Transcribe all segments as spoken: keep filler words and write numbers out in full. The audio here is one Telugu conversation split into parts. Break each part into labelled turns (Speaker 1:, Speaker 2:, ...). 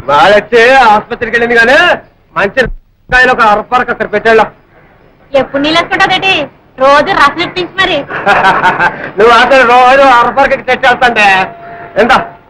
Speaker 1: వాళ్ళొచ్చి ఆసుపత్రికి వెళ్ళింది కానీ మంచి ఒక అరపరకు అక్కడ పెట్టాళ్ళ.
Speaker 2: ఎప్పుడు నీళ్ళు వేసుకుంటాదేటి? రోజు రసం ఇప్పించి మరి.
Speaker 1: నువ్వు అసలు రోజు అరపరకు తెచ్చేస్తాంటే ఎంత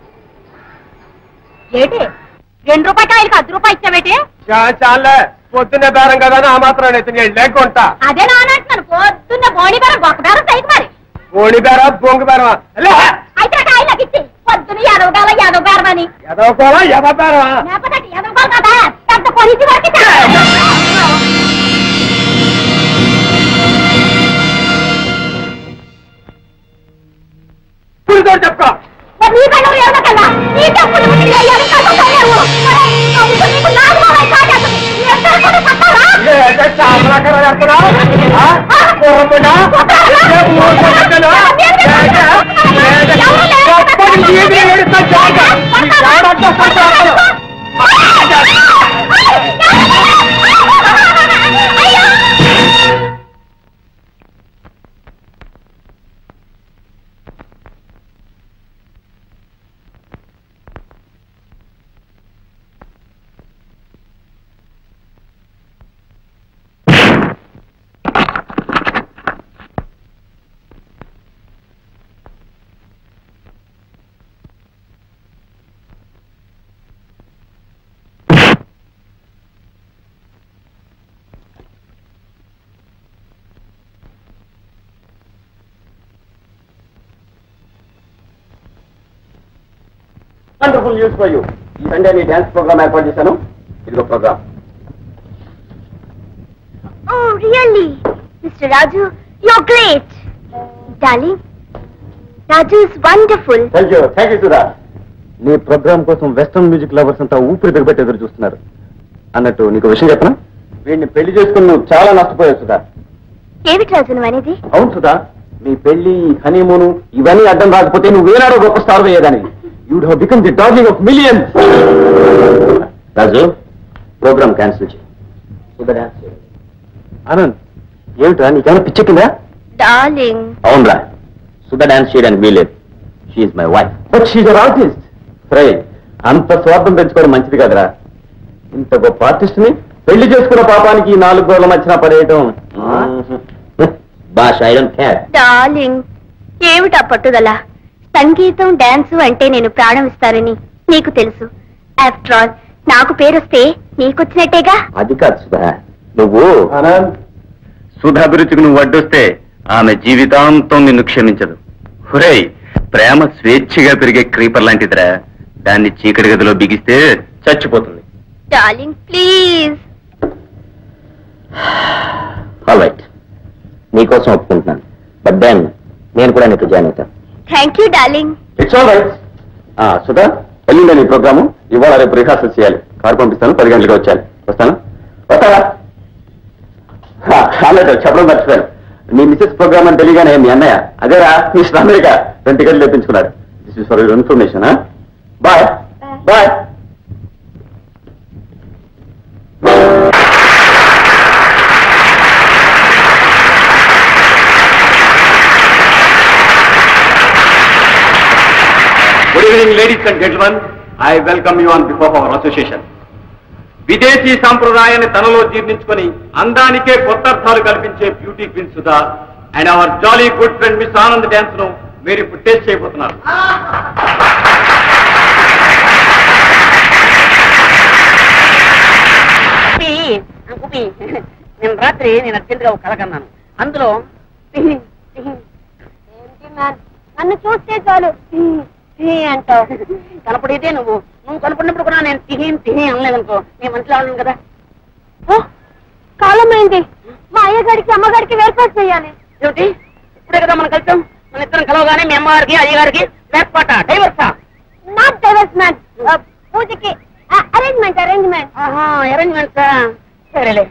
Speaker 2: ఏటి రెండు రూపాయలకి ఆయనకి అర్ధ రూపాయి ఇచ్చావేటి?
Speaker 1: చాలే పొద్దున్నే బేరం కదా ఆ మాత్రం లేకుంటా.
Speaker 2: అదే నానంటున్నాను, పొద్దున్న బోణి బేరం ఒక బేరం సైకి మరి.
Speaker 1: బోణి బేరా బొంగు బేరమా?
Speaker 2: అయితే ఆయనకి ఇచ్చి పొద్దున్న ఎదవగాల ఎదవ బేరం అని.
Speaker 1: ఎదవకోలా ఎద బేరమా?
Speaker 2: లేకపోతే ఎదవకోలు కదా పెద్ద పొలిసి వరకు
Speaker 1: చెప్పుకో.
Speaker 2: నీ కళ్ళు ఎవరు కదా నీ డబ్బులు
Speaker 3: వండర్ఫుల్ న్యూస్ ఫర్ యూ. ఈ సండే నీ డాన్స్ ప్రోగ్రామ్ ఏర్పాటు చేశాను. ఇదిగో programme.
Speaker 2: Oh, really? Mister Raju, you're great. Darling, Raju is wonderful.
Speaker 3: Thank you thank you Sudha. నీ ప్రోగ్రామ్ కోసం వెస్టర్న్ మ్యూజిక్ లవర్స్ అంతా ఊపిరి దిగబెట్టి ఎదురు చూస్తున్నారు. అన్నట్టు నీకు విషయం చెప్పనా? వీడిని పెళ్లి చేసుకుని నువ్వు చాలా నష్టపోయావు సుధా.
Speaker 2: ఏమిటి రాజు నువ్వు అనేది?
Speaker 3: అవును సుధా, నీ పెళ్లి హనీమూను ఇవన్నీ అడ్డం రాకపోతే నువ్వు ఏనాడో గొప్ప స్టార్ అయ్యేదానివి. You would have become the darling of millions. Raju, programme cancel చేయి. ఆనంద్, ఏమిట్రా నీకేమైనా పిచ్చెక్కిందా?
Speaker 2: డార్లింగ్.
Speaker 3: అవునరా, సుధా డాన్స్ చేయడానికి వీలేదు. She's my wife. But she's an artist. ఫ్రై, అంత స్వార్థం పెంచుకోవడం మంచిది కదరా. ఇంత గొప్ప ఆర్టిస్ట్ ని పెళ్లి చేసుకున్న పాపానికి ఈ నాలుగు గోళ్ల మధ్యన పడేయటం భాష. I don't care.
Speaker 2: డార్లింగ్, ఏమిటా పట్టుదల? సంగీతం డాన్సు అంటే నేను ప్రాణం ఇస్తానని నీకు తెలుసు. ఆఫ్టర్ ఆల్ నాకు పేరొస్తే నీకొచ్చినట్టేగా.
Speaker 3: అది కాదు సుధా, నువ్వు సుధ అభిరుచికి నువ్వు అడ్డొస్తే ఆమె జీవితాంతం నిన్ను క్షమించదు. హురై, ప్రేమ స్వేచ్ఛగా పెరిగే క్రీపర్ లాంటిదిరా. దాన్ని చీకటి గదిలో బిగిస్తే చచ్చిపోతుంది.
Speaker 2: Darling please.
Speaker 3: ఆల్ రైట్, నీకోసం ఒప్పుకుంటున్నాను. బట్ దెన్ నేను కూడా నీకు జాయిన్ అవుతాను.
Speaker 2: Thank you darling.
Speaker 3: It's all right. Sudha, వెళ్ళిందా నీ ప్రోగ్రాము? ఇవాళ రేపు రిహార్సల్ చేయాలి. కారు పంపిస్తాను, పది గంటలకు వచ్చాను. వస్తాను. వస్తావా? అన్నట్టు చెప్పడం మర్చిపోయాను. నీ మిసెస్ ప్రోగ్రామ్ అని తెలియగానే మీ అన్నయ్య అదేరా మిస్టర్ అమెరికా రెండు టికెట్లు తెప్పించుకున్నాడు. This is for your information. Bye bye. Good evening, ladies and gentlemen. I welcome you on behalf of our association. విదేశీ సాంప్రదాయాన్ని తనలో జీర్ణించుకొని అందానికే కొత్త అర్థాలు కల్పించే beauty queen Sudha and our jolly good friend miss Anand dance ను మీరు ఇప్పుడు టేస్ట్ చేయబోతున్నారు.
Speaker 4: నేను రాత్రి నేను అర్జెంట్ గా ఒక కళ కన్నాను. అందులో
Speaker 2: నన్ను చూస్తే చాలు అంటావు.
Speaker 4: కనపడితే నువ్వు నువ్వు కనపడినప్పుడు కూడా నేను తిహీన్ తిహీ అనలేదనుకో, నేను మంచిగా ఉన్నాను కదా.
Speaker 2: కాలమైంది, మా అయ్యగారికి అమ్మగారికి వేర్పాటు చేయాలి.
Speaker 4: ఏమిటి? ఇప్పుడే కదా మనం కలిసాం. మన ఇద్దరం కలవగానే మీ అమ్మగారికి అయ్యగారికి వేర్పాట డైవర్సా?
Speaker 2: నాట్ డైవర్స్ మ్యాన్, పూజకి అరేంజ్మెంట్ అరేంజ్మెంట్
Speaker 4: అరేంజ్మెంట్సా? సరేలే.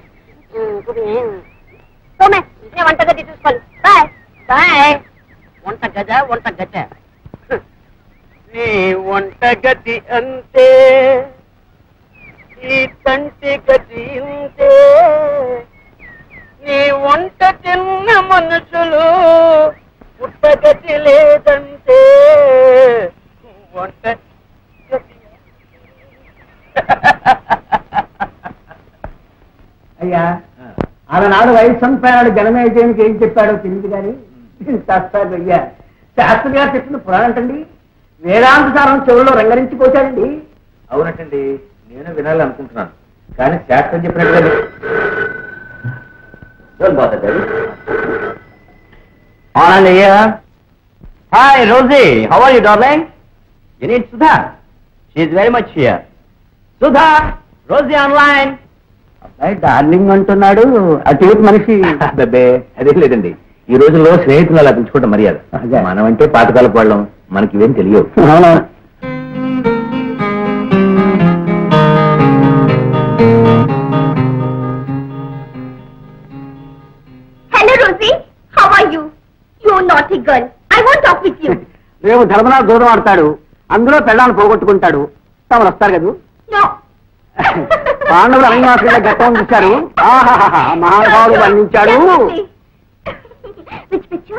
Speaker 2: సోమే, నేను వంటగది చూసుకోవాలి. Bye
Speaker 4: bye. వంట గజ వంట గజ నీ వంటగతి అంతే, ఈ తంటి గతి అంతే. నీ వంట తిన్న మనుషులు పుట్టగతి లేదంటే వంట గతి
Speaker 5: అయ్యా ఆనాడు వయసు సంపాడు జనమేజయానికి ఏం చెప్పాడో తెలియదు కానీ శాస్త్రాలు అయ్యా శాస్త్రి గారు చెప్పిన పురాణం అంటండి వేదాంత సారం చెవుల్లో రంగరించిపోతాడండి.
Speaker 3: అవునటండి, నేను వినాలనుకుంటున్నాను కానీ శాస్త్రం చెప్పినట్టు hi Rosie, how are you darling? You need Sudha, she is very much here. Sudha, Rosie online.
Speaker 5: అబ్బాయి డార్లింగ్ అంటున్నాడు, అటు మనిషి.
Speaker 3: అబ్బే అదే లేదండి, ఈ రోజుల్లో స్నేహితులు అలా పిలుచుకోవడం మర్యాద. మనం అంటే పాతకాలపు వాళ్ళం, మనకి ఇవేం తెలియవు.
Speaker 2: Hello Rosie, how are you? You naughty girl, I want talk with you.
Speaker 5: రేపు ధర్మనాథ్ దూరం ఆడతాడు, అందులో పెళ్ళాన్ని పోగొట్టుకుంటాడు. తమరు వస్తారు కదా?
Speaker 2: నో.
Speaker 5: పాండవులు అరణ్యవాసులుగా గతం చూశారు. మహానుభావుడు వర్ణించాడు.
Speaker 2: Which picture?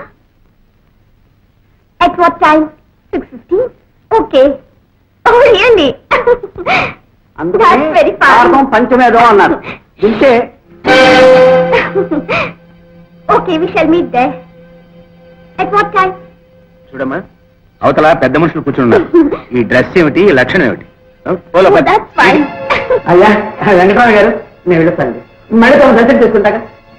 Speaker 2: At what time? six fifteen? Okay. Oh, really? That's very fun.
Speaker 5: పంచమేదో అన్నారు. వింటే
Speaker 2: Okay, we shall meet there. At what time?
Speaker 3: చూడమ్మా, అవతల పెద్ద మనుషులు కూర్చున్నారు. ఈ డ్రెస్ ఏమిటి, ఈ లక్షణం ఏమిటి?
Speaker 2: Oh, that's fine.
Speaker 5: అయ్యా వెంకటరామ గారు, నేను వెళ్ళొస్తానండి. మళ్ళీ తమ దర్శనం చేసుకుంటాగా.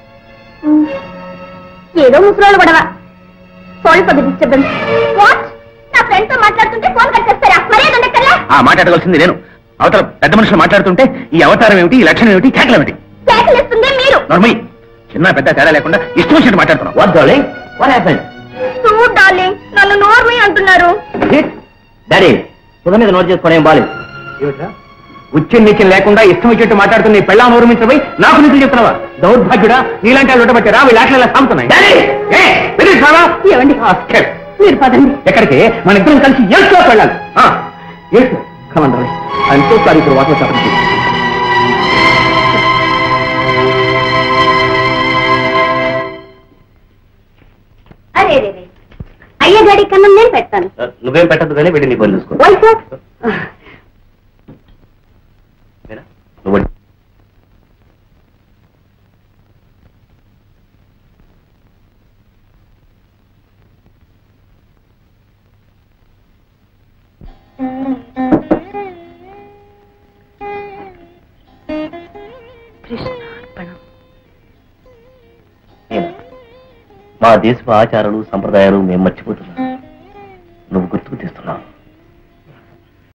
Speaker 2: ఏదో ముసలోళ్ళు గొడవ. Sorry for the disturbance. What? నా ఫ్రెండ్ తో మాట్లాడుతుంటే ఫోన్ కట్ చేస్తారా? మర్యాద ఉండక్కర్లా?
Speaker 3: ఆ మాట్లాడవలసింది నేను. అవతల పెద్ద మనుషులు మాట్లాడుతుంటే ఈ అవతారం ఏమిటి, ఈ లక్షణం ఏమిటి, కేకలు ఏమిటి?
Speaker 2: కేకలేస్తుంది మీరు.
Speaker 3: నర్మయ్య, చిన్న పెద్ద తేడా లేకుండా ఇష్టం వచ్చినట్టు మాట్లాడుతున్నావు. What darling, what happened?
Speaker 2: చూడు డార్లింగ్, నన్ను నోర్మి అంటున్నారు.
Speaker 3: డాడీ, సుధ మీద నోట్ చేసుకోవడం ఏం బాలేదు. ఉచ్చి నిత్యం లేకుండా ఇష్టం వచ్చినట్టు మాట్లాడుతున్న ఈ పెళ్ళాన్ని ఊరమించబోయి నాకు నిధులు చెప్తున్నావా? దౌర్భాగ్యుడా, నీలాంటి వాళ్ళు ఉండబట్టి రా వీళ్ళు ఆటలు సాగుతున్నాయి.
Speaker 2: ఏమండి, మీరు పదండి.
Speaker 3: ఎక్కడికి? మన ఇద్దరం కలిసి ఏసుకో వెళ్ళాలి. కమండి అంతే సార్, ఇప్పుడు వాటిలో చెప్పండి.
Speaker 2: అరే రే అయ్యే గాడి కన్నా నేను పెడతాను.
Speaker 3: నువ్వేం పెట్టద్దు కానీ వెళ్ళి నీ పని చూసుకో. మా దేశపు ఆచారాలు సంప్రదాయాలు మేము మర్చిపోతున్నాం.